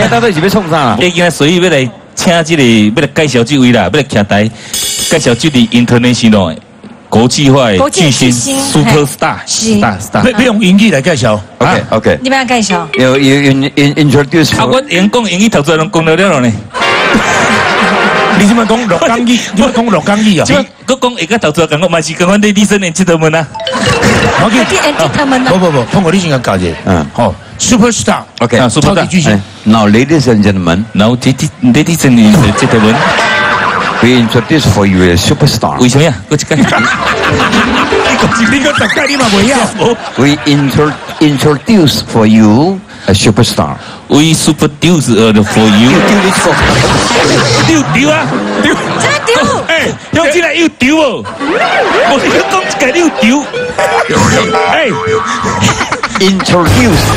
今到底是要创啥啦？ 今仔所以要来请这个，要来介绍这位啦，要来徛台介绍这个 international 的国际化的巨星 super star， 不用英语来介绍。 OK， 你们要介绍？ 有 introduce。 啊，我用讲英语头先拢讲了了呢。 你怎么讲洛江语？你怎么讲洛江语啊？ 我讲一个头先讲，我嘛是讲阮你生年这头门啊。 不，通过你先讲解。好 ，super star。OK， 超级巨星。 Now, ladies and gentlemen. Now, ladies and gentlemen. We introduce for you a superstar. 为什么呀？我一个。 你个大概你嘛袂晓。 We introduce for you a superstar. We introduce for you. 丢啊！ 丢！ 哎，用起来又丢哦！我是讲一个又丢。哎。 Introduce.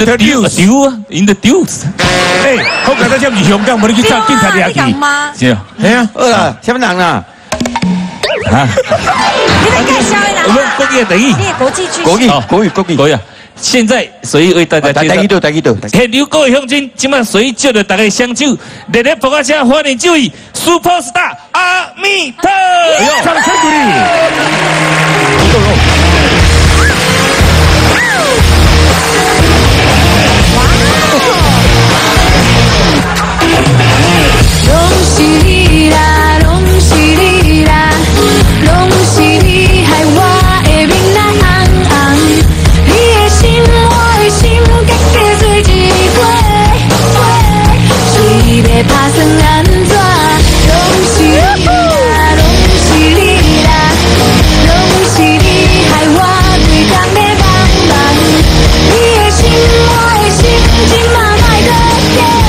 哎，我刚才叫你香港，我你去找警察抓去。 是啊， 哎呀， 什么人啊？ 啊？你在介绍的啦？ 我们国语等于。 你国际巨星。 国语。现在随意为大家介绍。 大家都。 现流各位乡亲，今晚随意叫着大家相救，热烈捧下欢迎这位 super star 阿密特。 掌声鼓励。 拢是你啦，拢是你啦，拢是你害我的面红红。你的心，我的心，结结做一回，水要打算安怎？拢是你啦，拢是你啦，拢是你害我规工在茫茫。你的心，我的心，今嘛莫搁假。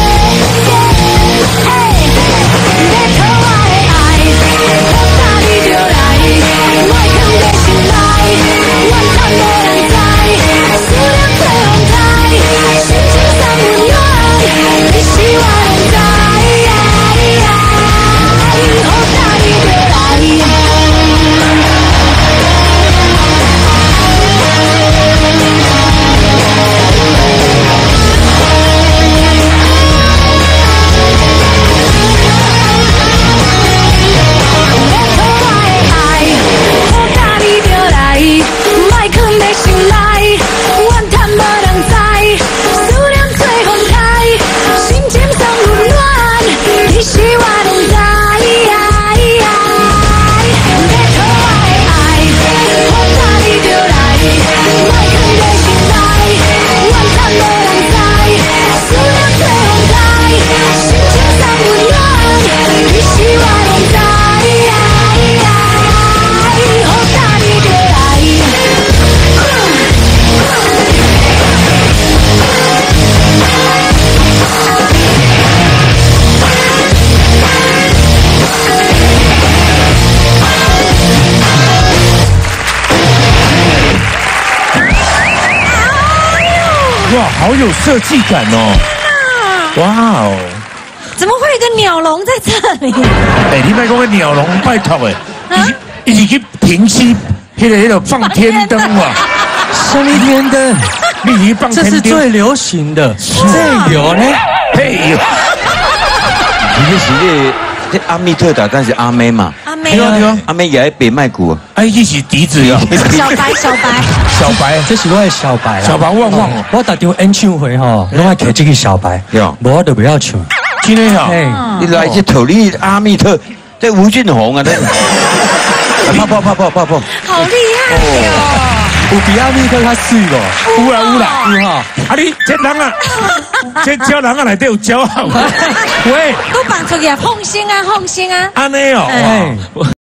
哇，好有设计感哦！哇哦， 怎么会有一个鸟笼在这里？ 哎，你别讲个鸟笼，拜托哎，一起去平息那个放天灯哇！ 什么天灯？ 你放天灯， 这是最流行的。这有呢？ 嘿呦， 你是这阿密特的，但是阿妹嘛。 对啊， 阿妹也在北麦鼓。 哎，一起笛子哟。 小白， 这是我的小白。 小白旺旺哦。 我打场演唱会吼，拢爱摕这个小白。无我就不要唱。 真的哈？ 你来这头你阿密特，这吴俊宏啊，这。泡。 好厉害哦！ 有比阿密特较水无？ 有啦。 有哈。 啊你这人啊，这鸟人啊内底有骄傲。喂， 都绑出去啊，放心啊。 安尼哦。